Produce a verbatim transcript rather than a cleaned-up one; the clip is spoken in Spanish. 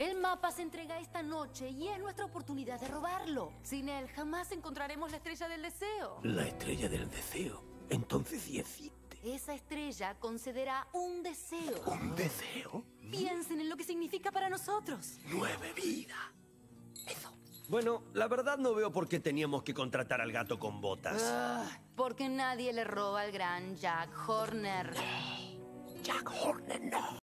El mapa se entrega esta noche y es nuestra oportunidad de robarlo. Sin él, jamás encontraremos la estrella del deseo. La estrella del deseo. Entonces sí existe. Esa estrella concederá un deseo. ¿Un deseo? Piensen en lo que significa para nosotros. Nueve vidas. Eso. Bueno, la verdad no veo por qué teníamos que contratar al gato con botas. Ah, porque nadie le roba al gran Jack Horner. Jack Horner no.